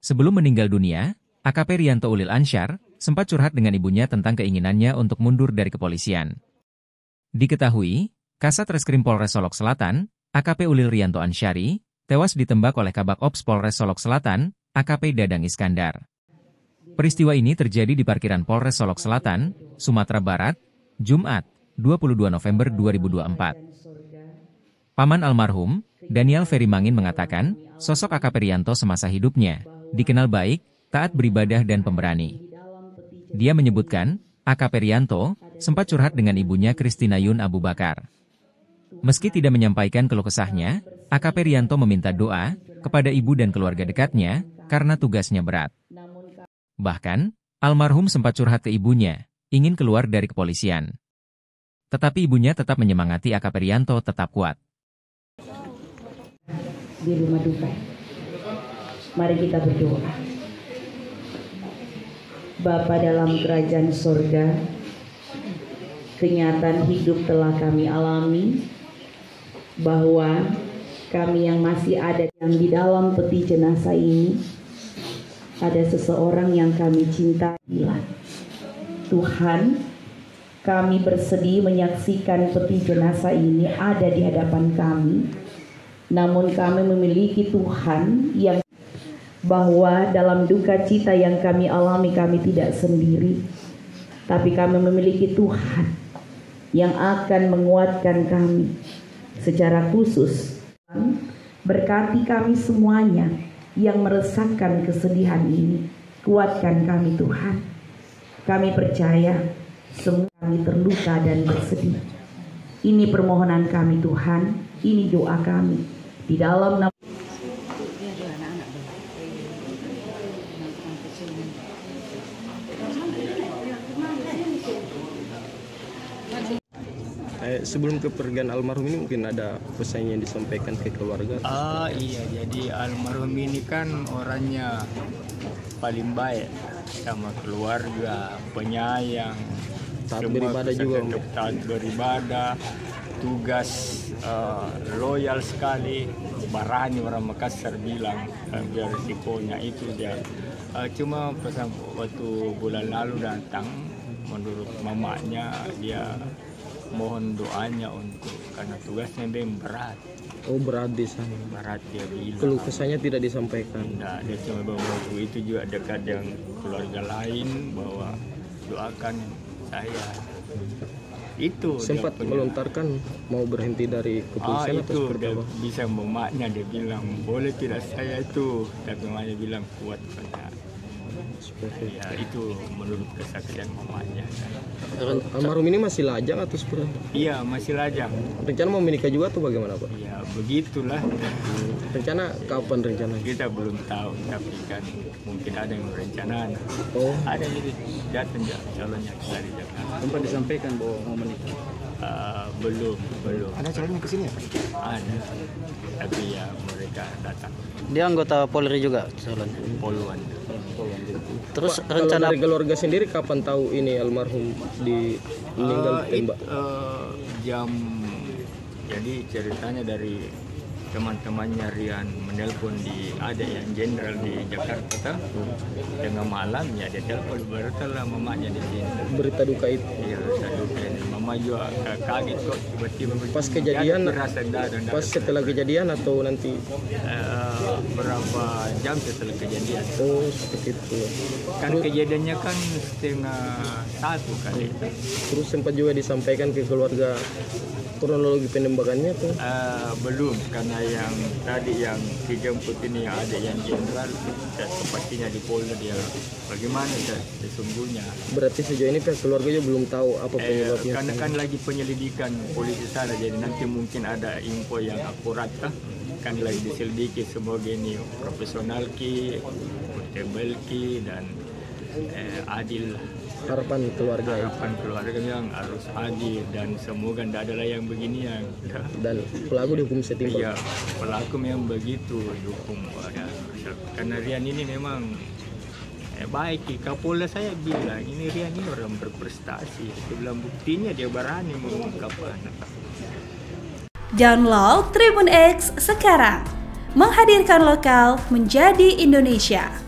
Sebelum meninggal dunia, AKP Rianto Ulil Ansyar sempat curhat dengan ibunya tentang keinginannya untuk mundur dari kepolisian. Diketahui, Kasat Reskrim Polres Solok Selatan, AKP Ulil Rianto Ansyari, tewas ditembak oleh Kabak Ops Polres Solok Selatan, AKP Dadang Iskandar. Peristiwa ini terjadi di parkiran Polres Solok Selatan, Sumatera Barat, Jumat, 22 November 2024. Paman almarhum, Daniel Ferry Mangin mengatakan, sosok AKP Rianto semasa hidupnya dikenal baik, taat beribadah dan pemberani. Dia menyebutkan, AKP Rianto sempat curhat dengan ibunya Kristina Yun Abu Bakar. Meski tidak menyampaikan keluh kesahnya, AKP Rianto meminta doa kepada ibu dan keluarga dekatnya karena tugasnya berat. Bahkan, almarhum sempat curhat ke ibunya, ingin keluar dari kepolisian. Tetapi ibunya tetap menyemangati AKP Rianto tetap kuat. Di rumah duka, mari kita berdoa. Bapa dalam kerajaan surga, kenyataan hidup telah kami alami, bahwa kami yang masih ada yang di dalam peti jenazah ini, ada seseorang yang kami cintai. Tuhan, kami bersedih menyaksikan peti jenazah ini ada di hadapan kami. Namun kami memiliki Tuhan yang bahwa dalam duka cita yang kami alami kami tidak sendiri. Tapi kami memiliki Tuhan yang akan menguatkan kami secara khusus. Berkati kami semuanya yang merasakan kesedihan ini. Kuatkan kami Tuhan. Kami percaya semua kami terluka dan bersedih. Ini permohonan kami Tuhan. Ini doa kami. Di dalam nama sebelum kepergian almarhum ini mungkin ada pesan yang disampaikan ke keluarga. Iya, jadi almarhum ini kan orangnya paling baik sama keluarga, penyayang, Taat beribadah juga. Taat beribadah, tugas loyal sekali, berani orang Makassar bilang, biar risikonya itu dia. Cuma pesan waktu bulan lalu datang, menurut mamanya dia mohon doanya untuk karena tugasnya memang berat. Oh, berat di sana. Berat dia bilang. Keluh kesahnya tidak disampaikan. Tidak, dia cuma bahwa itu juga dekat dengan keluarga lain bahwa doakan saya. Itu sempat melontarkan mau berhenti dari kepolisian atau seperti dia apa? Bisa mamanya dia bilang boleh tidak saya itu, tapi mamanya bilang kuat pada. Ya itu menurut kesaksian mamanya. Almarhum ini masih lajang atau seperti apa? Iya masih lajang. Rencana mau menikah juga atau bagaimana Pak? Ya begitulah. Rencana kapan rencana? Kita belum tahu, tapi kan mungkin ada yang berencana. Oh. Ada jadi datang calonnya dari Jakarta. Sempat disampaikan bahwa mau menikah? Belum. Ada calonnya ke sini ya? Ada, tapi ya mereka datang. Dia anggota Polri juga calonnya? Poluan. Terus Pak, rencana kalau dari keluarga sendiri kapan tahu ini almarhum meninggal tembak? Jadi ceritanya dari teman-temannya Rian menelpon di ada yang jenderal di Jakarta tengah malam ya dia telepon beritalah mamanya di sini. Berita duka itu. Iya, berita duka. Mama juga kaget kok tiba-tiba pas kejadian. Pas setelah kejadian atau nanti? Berapa jam setelah kejadian. Oh, seperti itu. Kan kejadiannya kan 12:30 kali. Terus sempat juga disampaikan ke keluarga kronologi penembakannya tuh? Belum, karena yang tadi yang dijemput ini yang ada yang jenderal dan sepertinya di Polda dia bagaimana sesungguhnya. Berarti sejauh ini pihak keluarga juga belum tahu apa penyebabnya? Karena kan lagi penyelidikan polisi sana, jadi nanti mungkin ada info yang akurat kan lagi diselidiki. Semoga ini profesional portable dan adil. Harapan keluarga yang harus adil dan semoga tidak ada lagi yang beginian. Dan pelaku dihukum setimpal. Iya, pelaku memang begitu dihukum. Karena Rian ini memang baik. Kapolda saya bilang ini Rian ini orang berprestasi. Dia bilang buktinya dia berani mengungkapkan. Download Tribun X sekarang, menghadirkan lokal menjadi Indonesia.